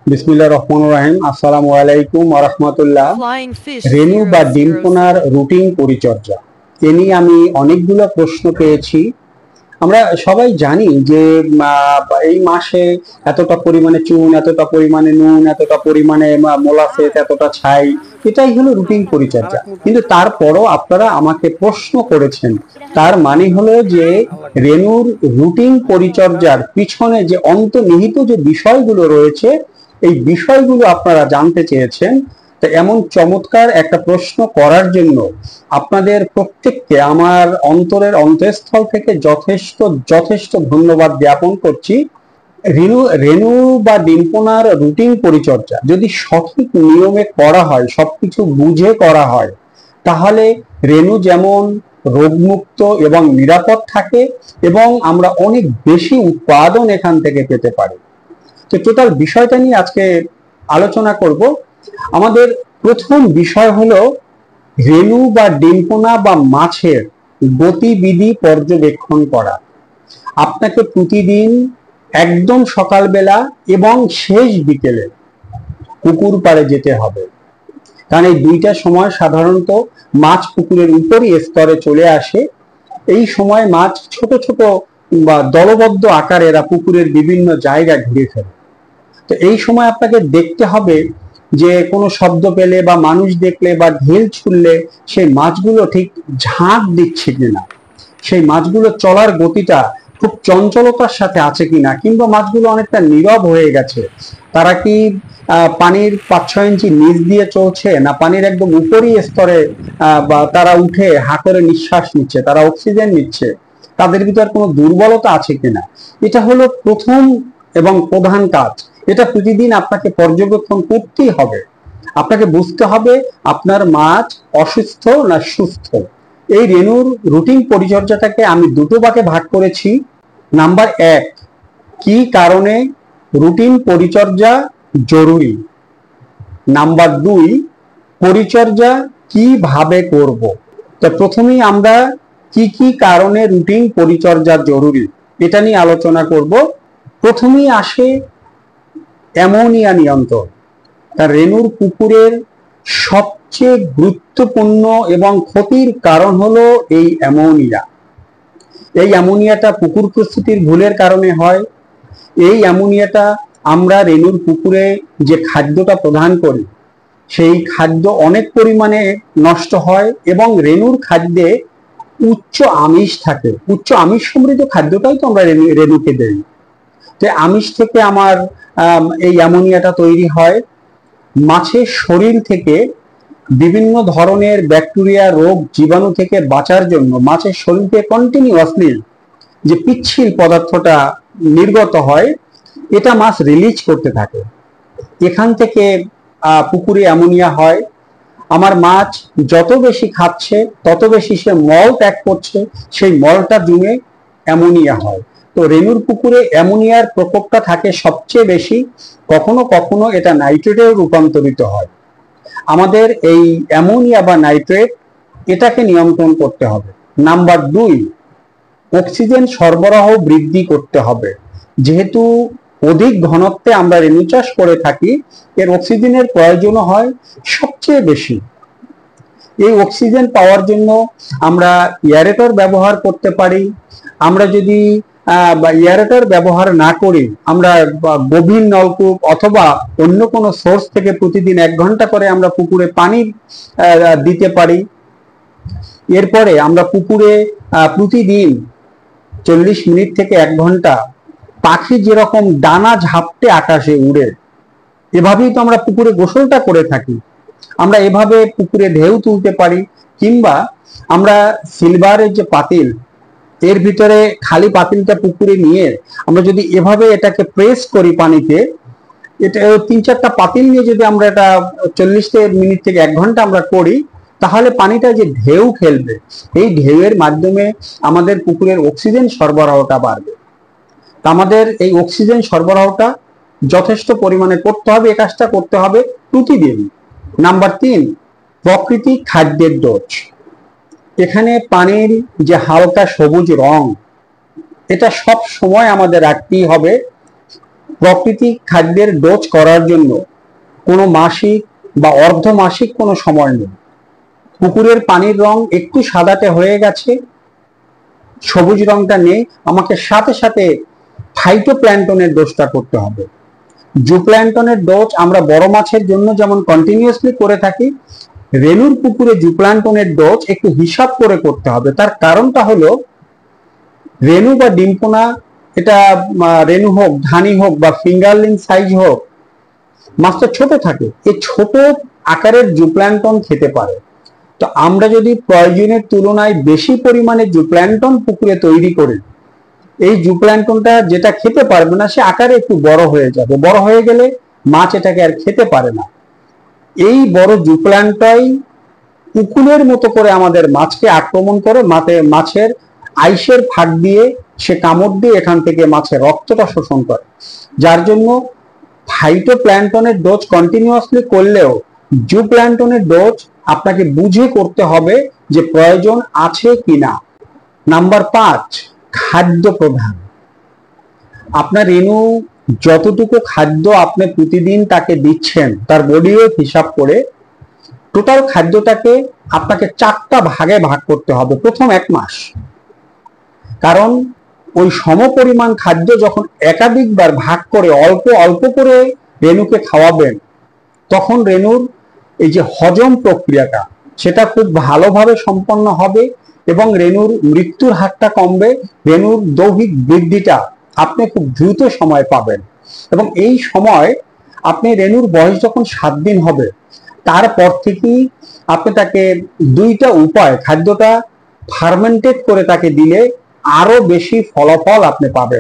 বিসমিল্লাহির রহমানির রহিম। আসসালামু আলাইকুম ওয়া রাহমাতুল্লাহ। রেণু বা ডিম্পনার রুটিন পরিচর্যা এ নিয়ে আমি অনেকগুলো প্রশ্ন পেয়েছি। আমরা সবাই জানি যে এই মাসে এতটা পরিমাণে চুন, এতটা পরিমাণে নুন, এতটা পরিমাণে মোলাসেস, এতটা ছাই, এটাই হলো রুটিন পরিচর্যা। কিন্তু তারপরও আপনারা আমাকে প্রশ্ন করেছেন, তার মানে হলো যে রেণুর রুটিন পরিচর্যার পিছনে যে অন্তর্নিহিত যে বিষয়গুলো রয়েছে, এই বিষয়গুলো আপনারা জানতে চেয়েছেন। তো এমন চমৎকার একটা প্রশ্ন করার জন্য আপনাদের প্রত্যেককে আমার অন্তরের অন্তঃস্থল থেকে যথেষ্ট যথেষ্ট ধন্যবাদ জ্ঞাপন করছি। রেণু রেণু বা ডিম্পনার রুটিন পরিচর্যা যদি সঠিক নিয়মে করা হয়, সবকিছু বুঝে করা হয়, তাহলে রেণু যেমন রোগমুক্ত এবং নিরাপদ থাকে এবং আমরা অনেক বেশি উৎপাদন এখান থেকে পেতে পারি। তো টোটাল বিষয়টা নিয়ে আজকে আলোচনা করব। আমাদের প্রথম বিষয় হলো রেণু বা ডিম্পনা বা মাছের গতিবিধি পর্যবেক্ষণ করা। আপনাকে প্রতিদিন একদম সকালবেলা এবং শেষ বিকেলে পুকুর পাড়ে যেতে হবে, কারণ এই দুইটা সময় সাধারণত মাছ পুকুরের উপরই স্তরে চলে আসে। এই সময় মাছ ছোট ছোট বা দলবদ্ধ আকারে এরা পুকুরের বিভিন্ন জায়গা ঘুরে ফেলে। তো এই সময় আপনাকে দেখতে হবে যে কোনো শব্দ পেলে বা মানুষ দেখলে বা ঢেল ছুড়লে সেই মাছগুলো ঠিক ঝাঁক দিচ্ছে কিনা, সেই মাছগুলো চলার গতিটা খুব চঞ্চলতার সাথে আছে কিনা, কিংবা মাছগুলো অনেকটা নীরব হয়ে গেছে, তারা কি পানির 5-6 ইঞ্চি নিচ দিয়ে চলছে, না পানির একদম উপরই স্তরে বা তারা উঠে হা করে নিঃশ্বাস নিচ্ছে, তারা অক্সিজেন নিচ্ছে, তাদের ভিতর কোনো দুর্বলতা আছে কিনা। এটা হলো প্রথম এবং প্রধান কাজ। এটা প্রতিদিন আপনাকে পর্যবেক্ষণ করতেই হবে। আপনাকে বুঝতে হবে আপনার মাছ অসুস্থ না সুস্থ। এই রেণুর রুটিন পরিচর্যাটাকে আমি দুটো ভাগে ভাগ করেছি। নাম্বার 1, কি কারণে রুটিন পরিচর্যা জরুরি। নাম্বার 2, পরিচর্যা কিভাবে করব। তো প্রথমেই আমরা কি কি কারণে রুটিন পরিচর্যা জরুরি এটা নিয়ে আলোচনা করব। প্রথমেই আসে অ্যামোনিয়া নিয়ন্ত্রণ। তার রেণুর পুকুরের সবচেয়ে গুরুত্বপূর্ণ এবং ক্ষতির কারণ হলো এই অ্যামোনিয়া। এই অ্যামোনিয়াটা পুকুর প্রস্তুতির ভুলের কারণে হয়। এই অ্যামোনিয়াটা আমরা রেণুর পুকুরে যে খাদ্যটা প্রদান করি, সেই খাদ্য অনেক পরিমাণে নষ্ট হয় এবং রেণুর খাদ্যে উচ্চ আমিষ থাকে। উচ্চ আমিষ সমৃদ্ধ খাদ্যটাই তো আমরা রেণুকে দেই। তো আমিষ থেকে আমার এই অ্যামোনিয়াটা তৈরি হয়। মাছের শরীর থেকে বিভিন্ন ধরনের ব্যাকটেরিয়া, রোগ, জীবাণু থেকে বাঁচার জন্য মাছের শরীর থেকে কন্টিনিউয়াসলি যে পিচ্ছিল পদার্থটা নির্গত হয়, এটা মাছ রিলিজ করতে থাকে। এখান থেকে পুকুরে অ্যামোনিয়া হয়। আমার মাছ যত বেশি খাচ্ছে তত বেশি সে মল ত্যাগ করছে, সেই মলটা জমে অ্যামোনিয়া হয়। তো রেণুর পুকুরে অ্যামোনিয়ার প্রকোপটা থাকে সবচেয়ে বেশি। কখনো কখনো এটা নাইট্রেটেও রূপান্তরিত হয়। আমাদের এই অ্যামোনিয়া বা নাইট্রেট, এটাকে নিয়ন্ত্রণ করতে হবে। নাম্বার 2, অক্সিজেন সরবরাহ বৃদ্ধি করতে হবে। যেহেতু অধিক ঘনত্বে আমরা রেণু চাষ করে থাকি, এর অক্সিজেনের প্রয়োজন হয় সবচেয়ে বেশি। এই অক্সিজেন পাওয়ার জন্য আমরা এয়ারেটর ব্যবহার করতে পারি। আমরা যদি এয়ারেটর ব্যবহার না করি, আমরা গভীর নলকূপ অথবা অন্য কোনো সোর্স থেকে প্রতিদিন 1 ঘন্টা করে আমরা পুকুরে পানি দিতে পারি। এরপরে আমরা পুকুরে প্রতিদিন 40 মিনিট থেকে 1 ঘন্টা পাখি যেরকম ডানা ঝাপটে আকাশে উড়ে, এভাবেই তো আমরা পুকুরে গোসলটা করে থাকি। আমরা এভাবে পুকুরে ঢেউ তুলতে পারি। কিংবা আমরা সিলভারের যে পাতিল, এর ভিতরে খালি পাতিলটা পুকুরে নিয়ে আমরা যদি এভাবে এটাকে প্রেস করি পানিতে, এটা 3-4টা পাতিল নিয়ে যদি আমরা এটা 40 মিনিট থেকে 1 ঘন্টা আমরা করি, তাহলে পানিটা যে ঢেউ খেলবে, এই ঢেউয়ের মাধ্যমে আমাদের পুকুরের অক্সিজেন সরবরাহটা বাড়বে। আমাদের এই অক্সিজেন সরবরাহটা যথেষ্ট পরিমাণে করতে হবে। এই কাজটা করতে হবে প্রতিদিন। নাম্বার 3, প্রাকৃতিক খাদ্যের ডোজ। এখানে পানির যে হালকা সবুজ রং, এটা সব সময় আমাদের রাখতেই হবে। প্রাকৃতিক খাদ্যের ডোজ করার জন্য কোনো মাসিক বা অর্ধমাসিক কোনো সময় নেই। পুকুরের পানির রং একটু সাদাটে হয়ে গেছে, সবুজ রংটা নেই, আমাকে সাথে সাথে ফাইটোপ্ল্যাঙ্টনের ডোজটা করতে হবে। জুপ্ল্যাঙ্টনের ডোজ আমরা বড় মাছের জন্য যেমন কন্টিনিউয়াসলি করে থাকি, রেনুর পুকুরে জুপ্ল্যাঙ্টনের ডোজ একটু হিসাব করে করতে হবে। তার কারণটা হলো রেনু বা ডিম্পোনা, এটা রেনু হোক, ধানি হোক বা ফিঙ্গারলিং সাইজ হোক, মাছটা ছোট থাকে, এই ছোট আকারের জুপ্ল্যাঙ্টন খেতে পারে। তো আমরা যদি প্রয়োজনের তুলনায় বেশি পরিমাণে জুপ্ল্যাঙ্টন পুকুরে তৈরি করি, এই জুপ্ল্যাঙ্টনটা যেটা খেতে পারবে না সে আকারে একটু বড় হয়ে যাবে, বড় হয়ে গেলে মাছ এটাকে আর খেতে পারে না। এই বড় জুপ্ল্যাঙ্কটাই উকুনের মতো করে আমাদের মাছকে আক্রমণ করে, মাছের আইসের ফাঁক দিয়ে সে কামড় দিয়ে এখান থেকে মাছের রক্তটা শোষণ করে। যার জন্য ফাইটোপ্ল্যাঙ্টনের ডোজ কন্টিনিউয়াসলি করলেও জুপ্ল্যাঙ্টনের ডোজ আপনাকে বুঝে করতে হবে যে প্রয়োজন আছে কিনা। নাম্বার 5, খাদ্য প্রধান। আপনার রেনু যতটুকু খাদ্য আপনি প্রতিদিন তাকে দিচ্ছেন তার বডি ওয়েট হিসাব করে টোটাল খাদ্যটাকে আপনাকে 4টা ভাগে ভাগ করতে হবে প্রথম 1 মাস। কারণ ওই সমপরিমাণ খাদ্য যখন একাধিকবার ভাগ করে অল্প অল্প করে রেনুকে খাওয়াবেন, তখন রেনুর এই যে হজম প্রক্রিয়াটা সেটা খুব ভালোভাবে সম্পন্ন হবে এবং রেনুর মৃত্যুর হারটা কমবে, রেনুর দৈহিক বৃদ্ধিটা আপনি খুব দ্রুত সময় পাবেন। এবং এই সময় আপনি রেনুর বয়স যখন 7 দিন হবে তারপর থেকেই আপনি তাকে 2টা উপায় খাদ্যটা ফার্মেন্টেড করে তাকে দিলে আরো বেশি ফলাফল আপনি পাবেন।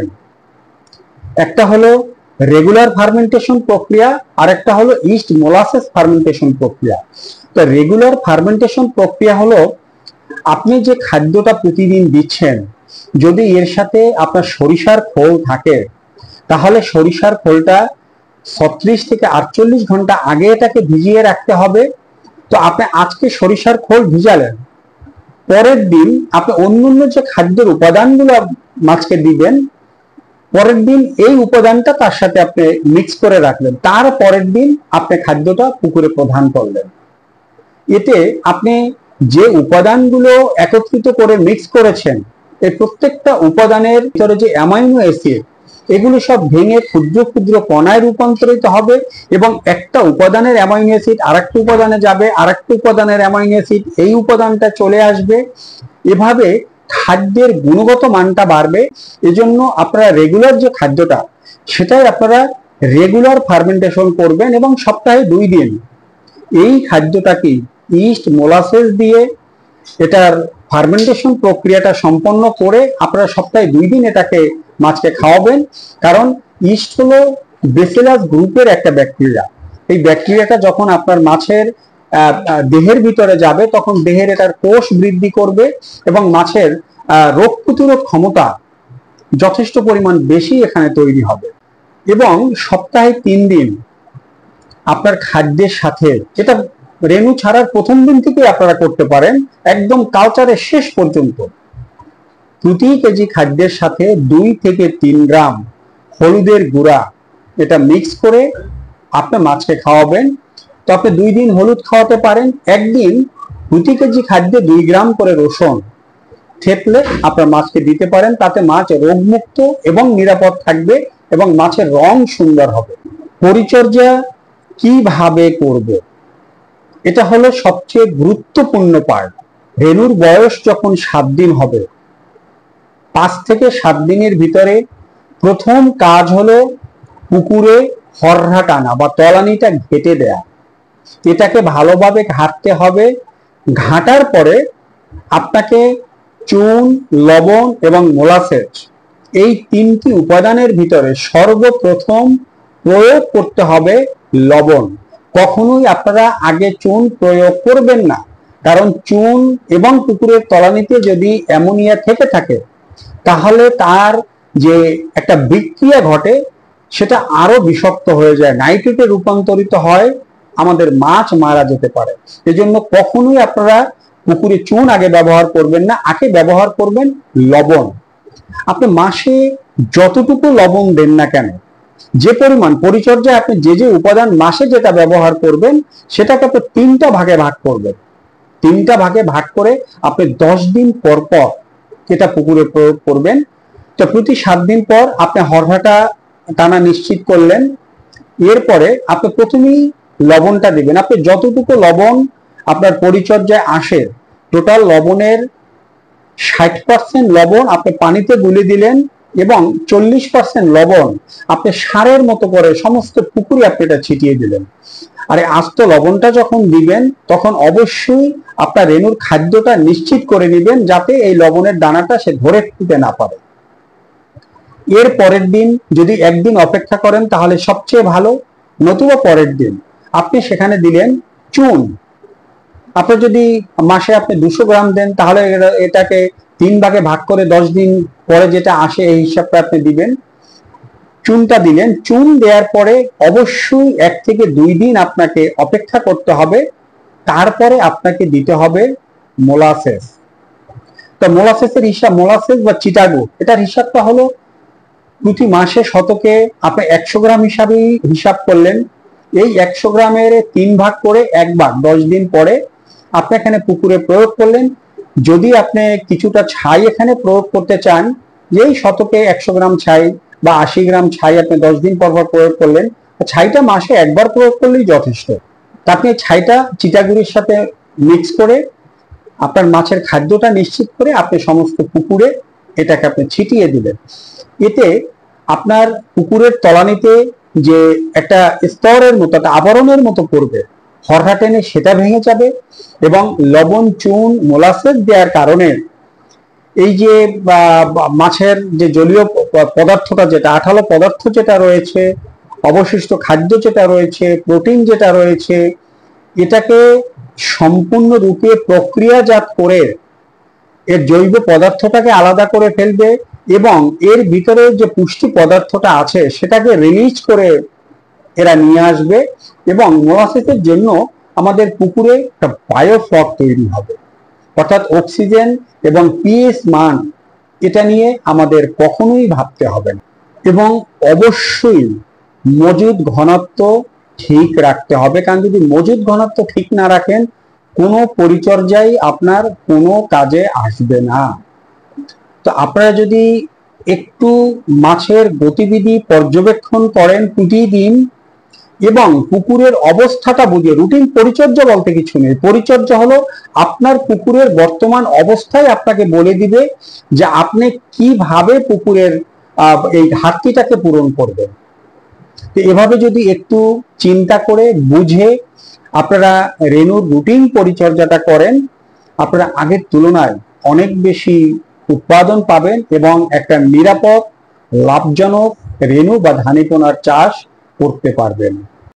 একটা হলো রেগুলার ফার্মেন্টেশন প্রক্রিয়া, আর একটা হলো ইস্ট মোলাসেস ফার্মেন্টেশন প্রক্রিয়া। তো রেগুলার ফার্মেন্টেশন প্রক্রিয়া হলো আপনি যে খাদ্যটা প্রতিদিন দিচ্ছেন, যদি এর সাথে আপনার সরিষার খোল থাকে তাহলে সরিষার খোলটা 36 থেকে 48 ঘন্টা আগে এটাকে ভিজিয়ে রাখতে হবে। তো আপনি আজকে সরিষার খোল ভিজালেন, পরের দিন আপনি অন্যান্য যে খাদ্যের উপাদানগুলো মাছকে দিবেন, পরের দিন এই উপাদানটা তার সাথে আপনি মিক্স করে রাখলেন, তার পরের দিন আপনি খাদ্যটা পুকুরে প্রদান করলেন। এতে আপনি যে উপাদানগুলো একত্রিত করে মিক্স করেছেন, এই প্রত্যেকটা উপাদানের ভিতরে যে অ্যামাইনো অ্যাসিড, এগুলো সব ভেঙে ক্ষুদ্র ক্ষুদ্র কণায় রূপান্তরিত হবে এবং একটা উপাদানের অ্যামাইনো অ্যাসিড আরেকটা উপাদানে যাবে, আরেকটা উপাদানের অ্যামাইনো অ্যাসিড এই উপাদানটা চলে আসবে। এভাবে খাদ্যের গুণগত মানটা বাড়বে। এজন্য আপনারা রেগুলার যে খাদ্যটা সেটাই আপনারা রেগুলার ফার্মেন্টেশন করবেন এবং সপ্তাহে 2 দিন এই খাদ্যটাকে ইস্ট মোলাসেস দিয়ে এটার ফার্মেন্টেশন প্রক্রিয়াটা সম্পন্ন করে আপনারা সপ্তাহে 2 দিন এটাকে মাছকে খাওয়াবেন। কারণ ইস্ট হলো বেসিলাস গ্রুপের একটা ব্যাকটেরিয়া। এই ব্যাকটেরিয়াটা যখন আপনার মাছের দেহের ভিতরে যাবে তখন দেহের এটার কোষ বৃদ্ধি করবে এবং মাছের রোগ প্রতিরোধ ক্ষমতা যথেষ্ট পরিমাণ বেশি এখানে তৈরি হবে। এবং সপ্তাহে 3 দিন আপনার খাদ্যের সাথে, এটা রেনু ছাড়ার প্রথম দিন থেকে আপনারা করতে পারেন একদম কালচারের শেষ পর্যন্ত, প্রতি কেজি খাদ্যের সাথে 2 থেকে 3 গ্রাম হলুদের গুঁড়া এটা মিক্স করে আপনি মাছকে খাওয়াবেন। তো আপনি 2 দিন হলুদ খাওয়াতে পারেন, একদিন প্রতি কেজি খাদ্যে 2 গ্রাম করে রসুন থেতলে আপনার মাছকে দিতে পারেন। তাতে মাছ রোগমুক্ত এবং নিরাপদ থাকবে এবং মাছের রং সুন্দর হবে। পরিচর্যা কিভাবে করব, এটা হলো সবচেয়ে গুরুত্বপূর্ণ পার্ট। রেনুর বয়স যখন 7 দিন হবে, 5 থেকে 7 দিনের ভিতরে প্রথম কাজ হলো পুকুরে হররা টানা বা তলানিটা ঘেটে দেয়া। এটাকে ভালোভাবে ঘাটতে হবে। ঘাটার পরে আপনাকে চুন, লবণ এবং মোলাসেস এই 3টি উপাদানের ভিতরে সর্বপ্রথম প্রয়োগ করতে হবে লবণ। কখনোই আপনারা আগে চুন প্রয়োগ করবেন না, কারণ চুন এবং পুকুরের তলানিতে যদি অ্যামোনিয়া থেকে থাকে তাহলে তার যে একটা বিক্রিয়া ঘটে সেটা আরো বিষাক্ত হয়ে যায়, নাইট্রেটে রূপান্তরিত হয়, আমাদের মাছ মারা যেতে পারে। এজন্য কখনোই আপনারা পুকুরে চুন আগে ব্যবহার করবেন না, আগে ব্যবহার করবেন লবণ। আপনি মাসে যতটুকু লবণ দেন না কেন, যে পরিমাণ পরিচর্যায় আপনি যে যে উপাদান মাসে যেটা ব্যবহার করবেন সেটাকে আপনি 3টা ভাগে ভাগ করবেন। 3টা ভাগে ভাগ করে আপনি 10 দিন পর পর এটা পুকুরে প্রয়োগ করবেন। তো প্রতি 7 দিন পর আপনি হরহাটা টানা নিশ্চিত করলেন। এরপরে আপনি প্রথমেই লবণটা দিবেন। আপনি যতটুকু লবণ আপনার পরিচর্যায় আসে, টোটাল লবণের 60% লবণ আপনি পানিতে গুলে দিলেন এবং 40% লবণ আপনি সারের মতো করে সমস্ত পুকুরে আপনি এটা ছিটিয়ে দিলেন। আর এই আস্ত লবণটা যখন দিবেন তখন অবশ্যই আপনার রেণুর খাদ্যটা নিশ্চিত করে নেবেন যাতে এই লবণের দানাটা সে ধরে খেতে না পারে। এর পরের দিন যদি একদিন অপেক্ষা করেন তাহলে সবচেয়ে ভালো, নতুবা পরের দিন আপনি সেখানে দিলেন চুন। আপনি যদি মাসে আপনি 200 গ্রাম দেন তাহলে এটাকে 3 ভাগে ভাগ করে 10 দিন পরে যেটা আসে এই হিসাবটা আপনি দিবেন। চুনটা দিলেন, চুন দেওয়ার পরে অবশ্যই 1 থেকে 2 দিন আপনাকে অপেক্ষা করতে হবে। তারপরে আপনাকে দিতে হবে মোলাসেস। তো মোলাসেসের হিসাব, মোলাসেস বা চিটাগুড়, এটার হিসাবটা হলো প্রতি মাসে শতকে আপনি 100 গ্রাম হিসাবেই হিসাব করলেন। এই 100 গ্রামের 3 ভাগ করে একবার 10 দিন পরে আপনি এখানে পুকুরে প্রয়োগ করলেন। যদি আপনি কিছুটা ছাই এখানে প্রয়োগ করতে চান, যেই শতকে 100 গ্রাম ছাই বা 80 গ্রাম ছাই আপনি 10 দিন পর পর প্রয়োগ করলেন, ছাইটা মাসে একবার প্রয়োগ করলেই যথেষ্ট। তা আপনি ছাইটা চিটাগুড়ির সাথে মিক্স করে আপনার মাছের খাদ্যটা নিশ্চিত করে আপনি সমস্ত পুকুরে এটাকে আপনি ছিটিয়ে দিলেন। এতে আপনার পুকুরের তলানিতে যে একটা স্তরের মতো, একটা আবরণের মতো পড়বে, হরহা টেনে সেটা ভেঙে যাবে এবং লবণ, চুন, মোলাসেস দেওয়ার কারণে এই যে মাছের যে জলীয় পদার্থটা, যেটা আঠালো পদার্থ যেটা রয়েছে, অবশিষ্ট খাদ্য যেটা রয়েছে, প্রোটিন যেটা রয়েছে, এটাকে সম্পূর্ণরূপে প্রক্রিয়াজাত করে এর জৈব পদার্থটাকে আলাদা করে ফেলবে এবং এর ভিতরে যে পুষ্টি পদার্থটা আছে সেটাকে রিলিজ করে এরা নিয়ে আসবে এবং মোলাসেসের জন্য আমাদের পুকুরে একটা বায়োফ্লক তৈরি হবে। অর্থাৎ অক্সিজেন এবং পিএইচ মান এটা নিয়ে আমাদের কখনোই ভাবতে হবে না। এবং অবশ্যই মজুদ ঘনত্ব ঠিক রাখতে হবে, কারণ যদি মজুদ ঘনত্ব ঠিক না রাখেন কোনো পরিচর্যাই আপনার কোনো কাজে আসবে না। তো আপনারা যদি একটু মাছের গতিবিধি পর্যবেক্ষণ করেন প্রতিদিন এবং পুকুরের অবস্থাটা বুঝে, রুটিন পরিচর্যা বলতে কিছু নেই। পরিচর্যা হলো আপনার পুকুরের বর্তমান অবস্থায় আপনাকে বলে দিবে যে আপনি কিভাবে পুকুরের এই ঘাটতিটাকে পূরণ করবেন। তো এভাবে যদি একটু চিন্তা করে বুঝে আপনারা রেণুর রুটিন পরিচর্যাটা করেন, আপনারা আগের তুলনায় অনেক বেশি উৎপাদন পাবেন এবং একটা নিরাপদ, লাভজনক রেণু বা ধানীপোনার চাষ করতে পারবেন।